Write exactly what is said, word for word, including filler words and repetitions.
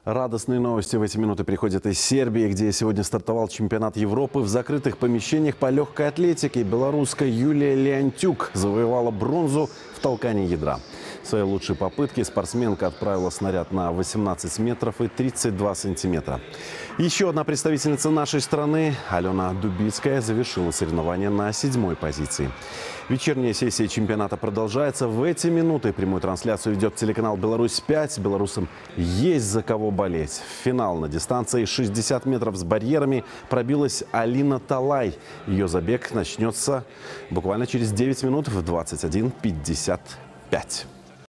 Радостные новости в эти минуты приходят из Сербии, где сегодня стартовал чемпионат Европы в закрытых помещениях по легкой атлетике. Белорусская Юлия Леонтюк завоевала бронзу в толкании ядра. В своей лучшей попытке спортсменка отправила снаряд на восемнадцать метров и тридцать два сантиметра. Еще одна представительница нашей страны, Алена Дубицкая, завершила соревнования на седьмой позиции. Вечерняя сессия чемпионата продолжается. В эти минуты прямую трансляцию ведет телеканал «Беларусь-пять». Белорусам есть за кого болеть. В финал на дистанции шестьдесят метров с барьерами пробилась Алина Талай. Ее забег начнется буквально через девять минут в двадцать один пятьдесят пять.